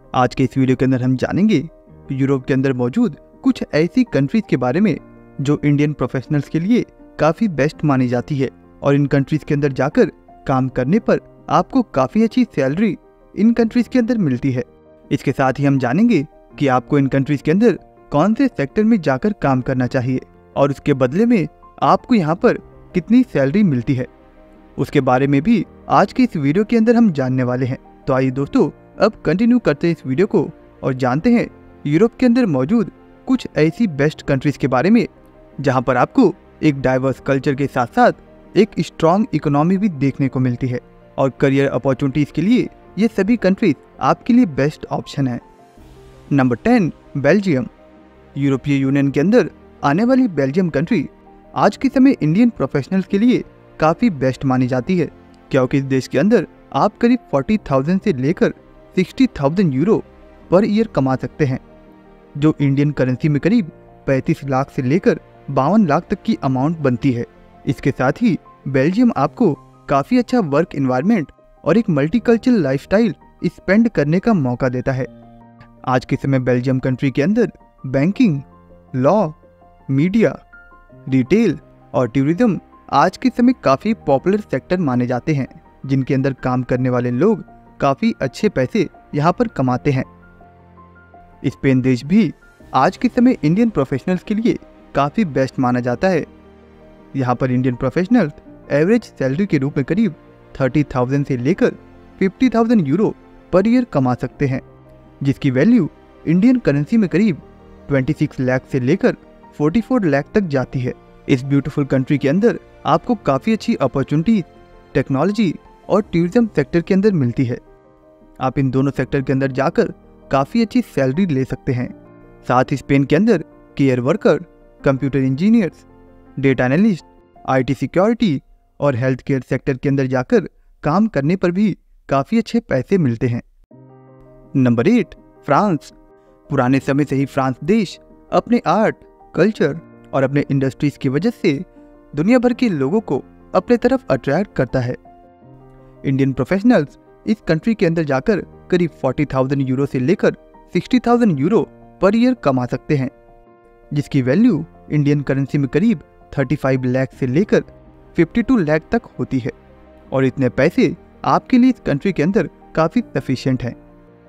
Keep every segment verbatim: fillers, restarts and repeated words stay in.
आज के इस वीडियो के अंदर हम जानेंगे यूरोप के अंदर मौजूद कुछ ऐसी कंट्रीज के बारे में जो इंडियन प्रोफेशनल्स के लिए काफ़ी बेस्ट मानी जाती है और इन कंट्रीज के अंदर जाकर काम करने पर आपको काफ़ी अच्छी सैलरी इन कंट्रीज के अंदर मिलती है। इसके साथ ही हम जानेंगे कि आपको इन कंट्रीज के अंदर कौन से सेक्टर में जाकर काम करना चाहिए और उसके बदले में आपको यहाँ पर कितनी सैलरी मिलती है, उसके बारे में भी आज के इस वीडियो के अंदर हम जानने वाले हैं। तो आइए दोस्तों, अब कंटिन्यू करते हैं इस वीडियो को और जानते हैं यूरोप के अंदर मौजूद कुछ ऐसी बेस्ट कंट्रीज के बारे में जहां पर आपको एक डाइवर्स कल्चर के साथ साथ एक स्ट्रॉन्ग इकोनॉमी भी देखने को मिलती है और करियर अपॉर्चुनिटीज के लिए ये सभी कंट्रीज आपके लिए बेस्ट ऑप्शन है। Number ten, Belgium. यूरोपीय यूनियन के अंदर आने वाली बेल्जियम कंट्री आज के समय इंडियन प्रोफेशनल्स के लिए काफ़ी बेस्ट मानी जाती है, क्योंकि इस देश के अंदर आप करीब चालीस हज़ार से लेकर साठ हज़ार यूरो पर ईयर कमा सकते हैं, जो इंडियन करेंसी में करीब पैंतीस लाख से लेकर बावन लाख तक की अमाउंट बनती है। इसके साथ ही बेल्जियम आपको काफ़ी अच्छा वर्क एनवायरनमेंट और एक मल्टीकल्चरल लाइफस्टाइल स्पेंड करने का मौका देता है। आज के समय बेल्जियम कंट्री के अंदर बैंकिंग, लॉ, मीडिया, रिटेल और टूरिज्म आज के समय काफ़ी पॉपुलर सेक्टर माने जाते हैं, जिनके अंदर काम करने वाले लोग काफ़ी अच्छे पैसे यहाँ पर कमाते हैं। स्पेन देश भी आज के समय इंडियन प्रोफेशनल्स के लिए काफ़ी बेस्ट माना जाता है। यहाँ पर इंडियन प्रोफेशनल्स एवरेज सैलरी के रूप में करीब तीस हज़ार से लेकर पचास हज़ार यूरो पर ईयर कमा सकते हैं, जिसकी वैल्यू इंडियन करेंसी में करीब छब्बीस लाख से लेकर चौवालीस लाख तक जाती है। इस ब्यूटीफुल कंट्री के अंदर आपको काफ़ी अच्छी अपॉर्चुनिटी टेक्नोलॉजी और टूरिज्म सेक्टर के अंदर मिलती है। आप इन दोनों सेक्टर के अंदर जाकर काफ़ी अच्छी सैलरी ले सकते हैं। साथ ही स्पेन के अंदर care worker, computer engineers, data analyst, IT security और हेल्थ केयर सेक्टर के अंदर जाकर काम करने पर भी काफ़ी अच्छे पैसे मिलते हैं। Number eight, France. पुराने समय से ही फ्रांस देश अपने आर्ट, कल्चर और अपने इंडस्ट्रीज की वजह से दुनिया भर के लोगों को अपने तरफ अट्रैक्ट करता है। इंडियन प्रोफेशनल्स इस कंट्री के अंदर जाकर करीब चालीस हज़ार यूरो से लेकर साठ हज़ार यूरो पर ईयर कमा सकते हैं, जिसकी वैल्यू इंडियन करेंसी में करीब पैंतीस लाख से लेकर बावन लाख तक होती है और इतने पैसे आपके लिए इस कंट्री के अंदर काफ़ी सफिशिएंट हैं।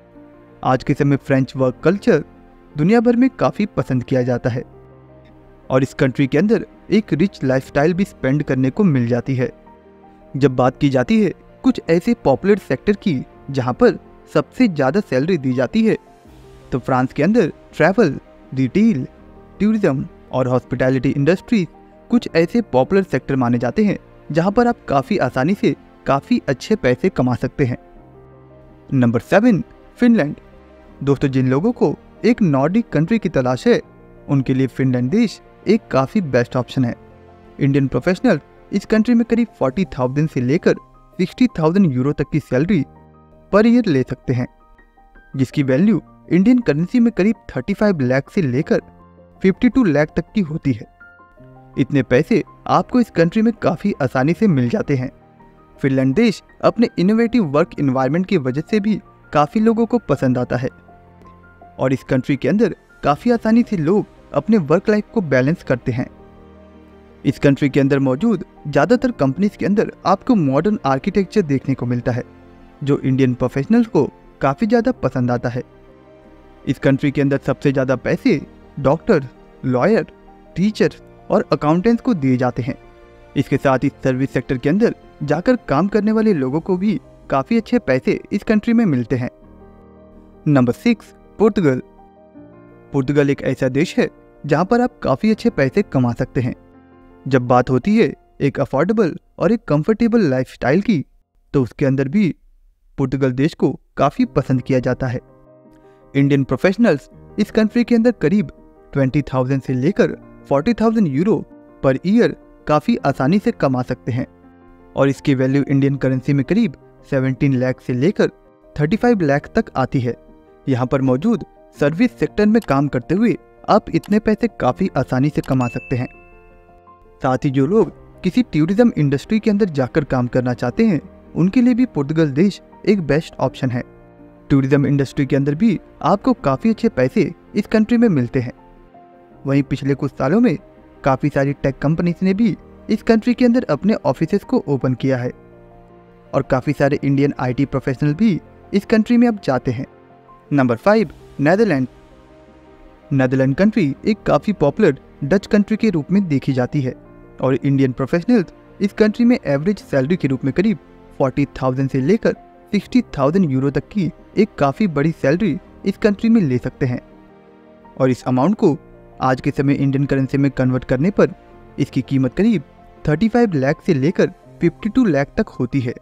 आज के समय फ्रेंच वर्क कल्चर दुनिया भर में काफ़ी पसंद किया जाता है और इस कंट्री के अंदर एक रिच लाइफस्टाइल भी स्पेंड करने को मिल जाती है। जब बात की जाती है कुछ ऐसे पॉपुलर सेक्टर की जहां पर सबसे ज़्यादा सैलरी दी जाती है, तो फ्रांस के अंदर ट्रैवल, रिटेल, टूरिज्म और हॉस्पिटैलिटी इंडस्ट्री कुछ ऐसे पॉपुलर सेक्टर माने जाते हैं जहां पर आप काफ़ी आसानी से काफ़ी अच्छे पैसे कमा सकते हैं। Number seven, Finland. दोस्तों, जिन लोगों को एक नॉर्डिक कंट्री की तलाश है, उनके लिए फिनलैंड देश एक काफ़ी बेस्ट ऑप्शन है। इंडियन प्रोफेशनल इस कंट्री में करीब चालीस हज़ार से लेकर साठ हज़ार यूरो तक की सैलरी पर ईयर ले सकते हैं, जिसकी वैल्यू इंडियन करेंसी में करीब पैंतीस लाख से लेकर बावन लाख तक की होती है। इतने पैसे आपको इस कंट्री में काफ़ी आसानी से मिल जाते हैं। फिनलैंड देश अपने इनोवेटिव वर्क एनवायरनमेंट की वजह से भी काफ़ी लोगों को पसंद आता है और इस कंट्री के अंदर काफ़ी आसानी से लोग अपने वर्क लाइफ को बैलेंस करते हैं। इस कंट्री के अंदर मौजूद ज़्यादातर कंपनीज के अंदर आपको मॉडर्न आर्किटेक्चर देखने को मिलता है, जो इंडियन प्रोफेशनल्स को काफ़ी ज़्यादा पसंद आता है। इस कंट्री के अंदर सबसे ज़्यादा पैसे डॉक्टर, लॉयर, टीचर और अकाउंटेंट्स को दिए जाते हैं। इसके साथ ही सर्विस सेक्टर के अंदर जाकर काम करने वाले लोगों को भी काफ़ी अच्छे पैसे इस कंट्री में मिलते हैं। नंबर सिक्स, पुर्तगाल। पुर्तगाल एक ऐसा देश है जहां पर आप काफ़ी अच्छे पैसे कमा सकते हैं। जब बात होती है एक अफोर्डेबल और एक कंफर्टेबल लाइफस्टाइल की, तो उसके अंदर भी पुर्तगाल देश को काफ़ी पसंद किया जाता है। इंडियन प्रोफेशनल्स इस कंट्री के अंदर करीब बीस हज़ार से लेकर चालीस हज़ार यूरो पर ईयर काफ़ी आसानी से कमा सकते हैं और इसकी वैल्यू इंडियन करेंसी में करीब सत्रह लाख से लेकर पैंतीस लाख तक आती है। यहाँ पर मौजूद सर्विस सेक्टर में काम करते हुए आप इतने पैसे काफ़ी आसानी से कमा सकते हैं। साथ ही जो लोग किसी टूरिज्म इंडस्ट्री के अंदर जाकर काम करना चाहते हैं, उनके लिए भी पुर्तगाल देश एक बेस्ट ऑप्शन है। टूरिज्म इंडस्ट्री के अंदर भी आपको काफ़ी अच्छे पैसे इस कंट्री में मिलते हैं। वहीं पिछले कुछ सालों में काफ़ी सारी टेक कंपनीज ने भी इस कंट्री के अंदर अपने ऑफिसेस को ओपन किया है और काफ़ी सारे इंडियन आईटी प्रोफेशनल भी इस कंट्री में अब जाते हैं। Number five, Netherland. Netherland country एक काफ़ी पॉपुलर डच कंट्री के रूप में देखी जाती है और इंडियन प्रोफेशनल्स इस कंट्री में एवरेज सैलरी के रूप में करीब चालीस हज़ार से लेकर साठ हज़ार यूरो तक की एक काफ़ी बड़ी सैलरी इस कंट्री में ले सकते हैं और इस अमाउंट को आज के समय इंडियन करेंसी में कन्वर्ट करने पर इसकी कीमत करीब पैंतीस लाख से लेकर बावन लाख तक होती है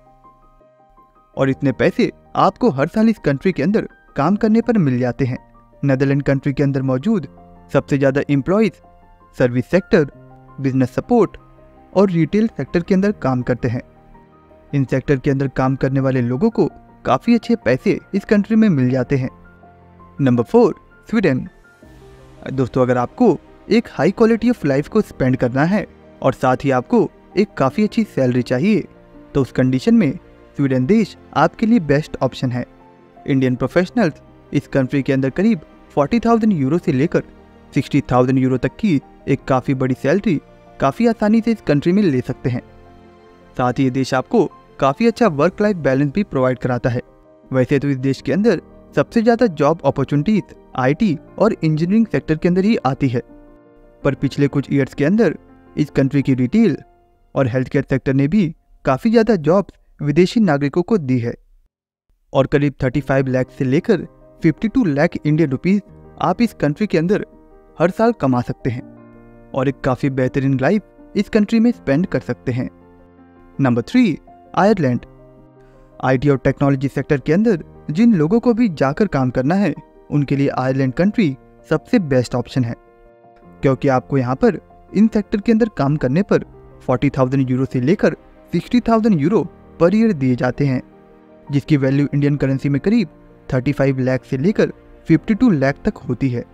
और इतने पैसे आपको हर साल इस कंट्री के अंदर काम करने पर मिल जाते हैं। नेदरलैंड कंट्री के अंदर मौजूद सबसे ज़्यादा employees service sector, business support और रिटेल सेक्टर के अंदर काम करते हैं। इन सेक्टर के अंदर काम करने वाले लोगों को काफ़ी अच्छे पैसे इस कंट्री में मिल जाते हैं। Number four, Sweden. दोस्तों, अगर आपको एक हाई क्वालिटी ऑफ लाइफ को स्पेंड करना है और साथ ही आपको एक काफ़ी अच्छी सैलरी चाहिए तो उस कंडीशन में स्वीडन देश आपके लिए बेस्ट ऑप्शन है। इंडियन प्रोफेशनल्स इस कंट्री के अंदर करीब चालीस हज़ार यूरो से लेकर साठ हज़ार यूरो तक की एक काफ़ी बड़ी सैलरी काफ़ी आसानी से इस कंट्री में ले सकते हैं। साथ ही ये देश आपको काफ़ी अच्छा वर्क लाइफ बैलेंस भी प्रोवाइड कराता है। वैसे तो इस देश के अंदर सबसे ज़्यादा जॉब अपॉर्चुनिटीज आईटी और इंजीनियरिंग सेक्टर के अंदर ही आती है, पर पिछले कुछ ईयर्स के अंदर इस कंट्री की रिटेल और हेल्थ केयर सेक्टर ने भी काफ़ी ज़्यादा जॉब्स विदेशी नागरिकों को दी है और करीब पैंतीस लाख से लेकर बावन लाख इंडियन रुपीस आप इस कंट्री के अंदर हर साल कमा सकते हैं और एक काफ़ी बेहतरीन लाइफ इस कंट्री में स्पेंड कर सकते हैं। Number three, Ireland. आईटी और टेक्नोलॉजी सेक्टर के अंदर जिन लोगों को भी जाकर काम करना है उनके लिए आयरलैंड कंट्री सबसे बेस्ट ऑप्शन है, क्योंकि आपको यहाँ पर इन सेक्टर के अंदर काम करने पर चालीस हज़ार यूरो से लेकर साठ हज़ार यूरो पर ईयर दिए जाते हैं, जिसकी वैल्यू इंडियन करेंसी में करीब पैंतीस लाख से लेकर बावन लाख तक होती है।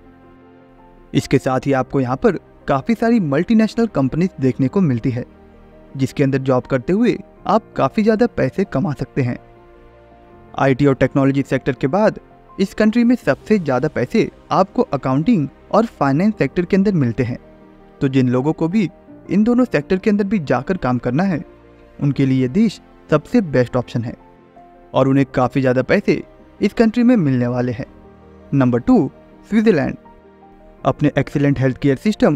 इसके साथ ही आपको यहाँ पर काफ़ी सारी मल्टीनेशनल कंपनीज देखने को मिलती है, जिसके अंदर जॉब करते हुए आप काफ़ी ज़्यादा पैसे कमा सकते हैं। आईटी और टेक्नोलॉजी सेक्टर के बाद इस कंट्री में सबसे ज़्यादा पैसे आपको अकाउंटिंग और फाइनेंस सेक्टर के अंदर मिलते हैं, तो जिन लोगों को भी इन दोनों सेक्टर के अंदर भी जाकर काम करना है उनके लिए ये देश सबसे बेस्ट ऑप्शन है और उन्हें काफ़ी ज़्यादा पैसे इस कंट्री में मिलने वाले हैं। Number two, Switzerland. अपने एक्सीलेंट हेल्थ केयर सिस्टम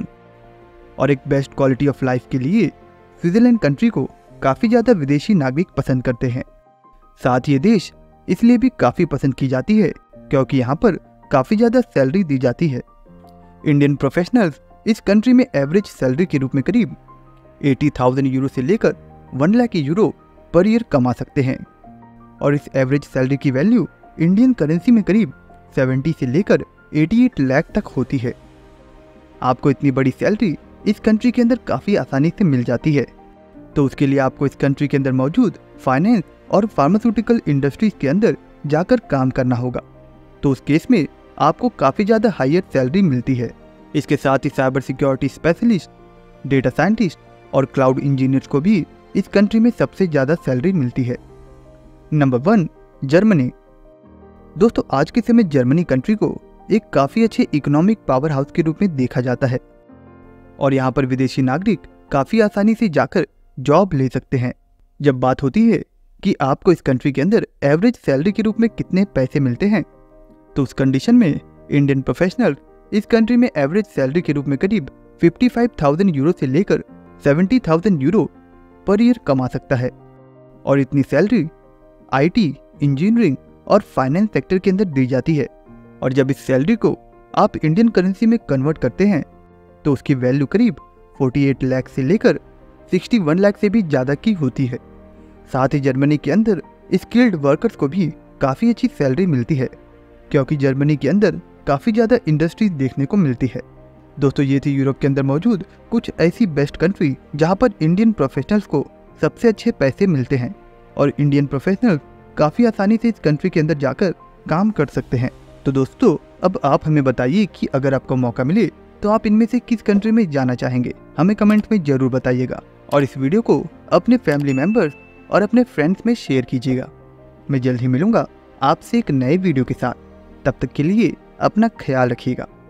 और एक बेस्ट क्वालिटी ऑफ लाइफ के लिए स्विट्ज़रलैंड कंट्री को काफ़ी ज़्यादा विदेशी नागरिक पसंद करते हैं। साथ ही ये देश इसलिए भी काफ़ी पसंद की जाती है क्योंकि यहाँ पर काफ़ी ज़्यादा सैलरी दी जाती है। इंडियन प्रोफेशनल्स इस कंट्री में एवरेज सैलरी के रूप में करीब अस्सी हज़ार यूरो से लेकर एक लाख यूरो पर ईयर कमा सकते हैं और इस एवरेज सैलरी की वैल्यू इंडियन करेंसी में करीब सत्तर से लेकर अट्ठासी लाख तक होती है। आपको इतनी बड़ी सैलरी इस कंट्री के अंदर काफ़ी आसानी से मिल जाती है, तो उसके लिए आपको इस कंट्री के अंदर मौजूद फाइनेंस और फार्मास्यूटिकल इंडस्ट्रीज के अंदर जाकर काम करना होगा, तो उस केस में आपको काफ़ी ज़्यादा हायर सैलरी मिलती है। इसके साथ ही cyber security specialist, data scientist और क्लाउड इंजीनियर्स को भी इस कंट्री में सबसे ज़्यादा सैलरी मिलती है। Number one, Germany. दोस्तों, आज के समय जर्मनी कंट्री को एक काफ़ी अच्छे इकोनॉमिक पावर हाउस के रूप में देखा जाता है और यहाँ पर विदेशी नागरिक काफ़ी आसानी से जाकर जॉब ले सकते हैं। जब बात होती है कि आपको इस कंट्री के अंदर एवरेज सैलरी के रूप में कितने पैसे मिलते हैं, तो उस कंडीशन में इंडियन प्रोफेशनल इस कंट्री में एवरेज सैलरी के रूप में करीब पचपन हज़ार यूरो से लेकर सत्तर हज़ार यूरो पर ईयर कमा सकता है और इतनी सैलरी आईटी, इंजीनियरिंग और फाइनेंस सेक्टर के अंदर दी जाती है और जब इस सैलरी को आप इंडियन करेंसी में कन्वर्ट करते हैं तो उसकी वैल्यू करीब अड़तालीस लाख से लेकर इकसठ लाख से भी ज़्यादा की होती है। साथ ही जर्मनी के अंदर स्किल्ड वर्कर्स को भी काफ़ी अच्छी सैलरी मिलती है क्योंकि जर्मनी के अंदर काफ़ी ज़्यादा इंडस्ट्रीज देखने को मिलती है। दोस्तों, ये थी यूरोप के अंदर मौजूद कुछ ऐसी बेस्ट कंट्री जहाँ पर इंडियन प्रोफेशनल्स को सबसे अच्छे पैसे मिलते हैं और इंडियन प्रोफेशनल्स काफ़ी आसानी से इस कंट्री के अंदर जाकर काम कर सकते हैं। तो दोस्तों, अब आप हमें बताइए कि अगर आपको मौका मिले तो आप इनमें से किस कंट्री में जाना चाहेंगे, हमें कमेंट में ज़रूर बताइएगा और इस वीडियो को अपने फैमिली मेम्बर्स और अपने फ्रेंड्स में शेयर कीजिएगा। मैं जल्द ही मिलूंगा आपसे एक नए वीडियो के साथ। तब तक के लिए अपना ख्याल रखिएगा।